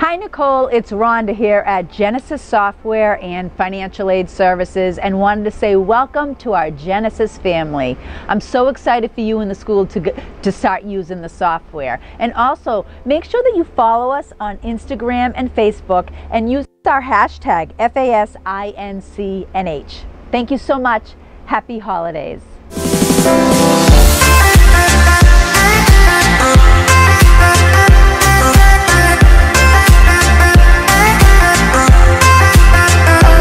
Hi Nicole, it's Rhonda here at Genesis Software and Financial Aid Services, and wanted to say welcome to our Genesis family. I'm so excited for you in the school to start using the software. And also, make sure that you follow us on Instagram and Facebook and use our hashtag FASINCNH. Thank you so much. Happy holidays.